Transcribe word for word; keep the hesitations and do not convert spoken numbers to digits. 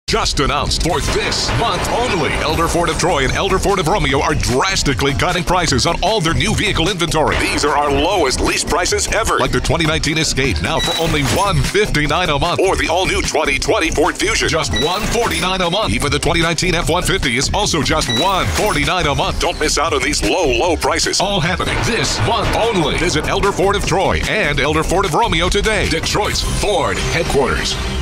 Just announced for this month only, Elder Ford of Troy and Elder Ford of Romeo are drastically cutting prices on all their new vehicle inventory. These are our lowest lease prices ever. Like the twenty nineteen Escape, now for only one hundred fifty-nine dollars a month. Or the all-new twenty twenty Ford Fusion, just one hundred forty-nine dollars a month. Even the twenty nineteen F one fifty is also just one hundred forty-nine dollars a month. Don't miss out on these low, low prices. All happening this month only. Visit Elder Ford of Troy and Elder Ford of Romeo today, Detroit's Ford headquarters.